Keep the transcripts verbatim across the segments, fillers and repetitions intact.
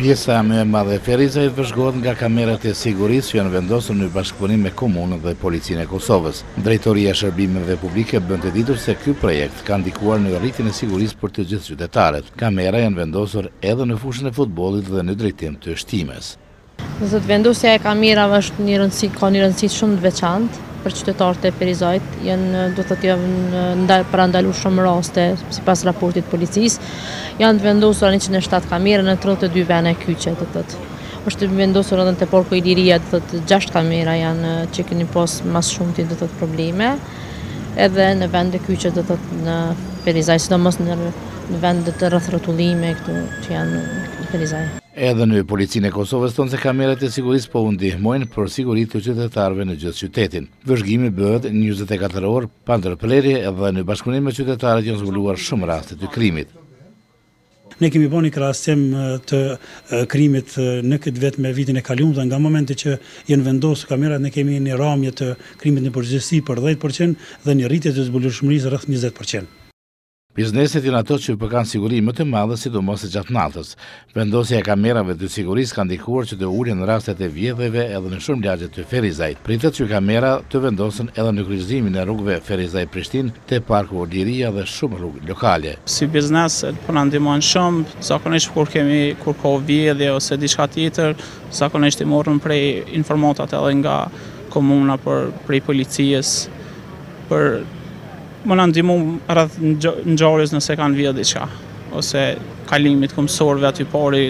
Pjesa më e madhe e Ferizajt vëzhgohet nga kamerat e sigurisë që janë vendosur në bashkëpunim me komunën dhe policinë e Kosovës. Drejtoria e Shërbimeve Publike bën të ditur se ky projekt ka ndikuar në rritjen e sigurisë për të gjithë qytetarët. Kamera janë vendosur edhe në fushën e futbollit dhe në drejtim të shtimes. Do të vendosja e kamerave është një rëndësi, ka një rëndësi shumë të veçantë për qytetarët e Ferizajt. Janë, do të thotë, janë parandaluar shumë raste sipas raportit të policisë. Janë vendosur njëqind e shtatë kamera në tridhjetë e dy vende kyçe, do të thotë. Është vendosur edhe në Parku Iliria, do të thotë, gjashtë kamera janë që keni pas mas shumti, do të thotë, probleme. Edhe në vende kyçe, do të thotë, në Ferizaj, sidomos në në vendet të rreth rrotullime këtu që janë në Ferizaj. Edhe në policinë e Kosovës tonë se kamerat e sigurisë po u ndihmojnë për sigurinë të qytetarëve në gjithë qytetin. Vëzhgimi bëhet në njëzet e katër orë pa ndërprerje edhe në bashkëpunim me qytetarët janë zbuluar shumë raste të krimit. Ne kemi bërë një krahasim të krimit në këtë vit me vitin e kaluar dhe nga momenti që janë vendosur kamerat ne kemi një ramje të krimit në përgjithësi për dhjetë përqind dhe një rritje të zbulueshmërisë rreth njëzet përqind. Bizneset janë ato që përkan siguri më të madhe, sidomos gjatë natës. Vendosja e kamerave të sigurisë ka ndikuar që të ulen rastet e vjedhjeve edhe në shumë lagje të Ferizajt. Pritet që kamera të vendosen edhe në kryqëzimin e rrugëve Ferizaj-Prishtinë, te Parku Iliria dhe shumë rrugë lokale. Si biznes po na ndihmon shumë, zakonisht kur kemi kur ka vjedhje ose diçka tjetër, zakonisht i morëm prej informatat edhe nga komuna për prej policisë për më në ndihmu rreth ngjarjes nëse kanë vjedhë diçka, ose kalimit këmbësorëve aty pari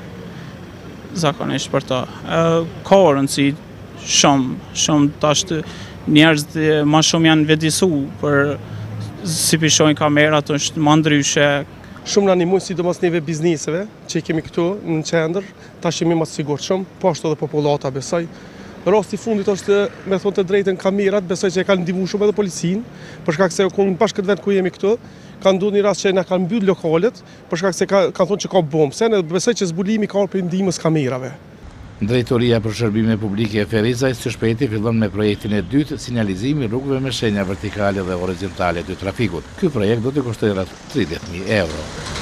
zakonisht për të. Ka rëndësi shumë, shumë tash njerëzit më shumë janë vëdësu për si pishojnë kamerat është më ndryshe. Shumë në animojnë sidomos neve bizneseve që kemi këtu në qendër, tash jemi më të sigurt shumë, po ashtu edhe popullata besoj. Rasti i fundit është me thonë të drejtën kamerat, besoj që e kanë ndihmuar shumë edhe policinë, për shkak se ku bashkë këtë vend ku jemi këtu, kanë ndodhur një rast që na kanë mbyll lokalet, për shkak se ka, kanë thonë që ka bombë, se ne besoj që zbulimi ka për ndihmës kamerave. Drejtoria për Shërbime Publike e Ferizajt së shpejti fillon me projektin e dytë, sinjalizimi rrugëve me shenja vertikale dhe horizontale të trafikut. Ky projekt do të kustojë rreth tridhjetë mijë euro.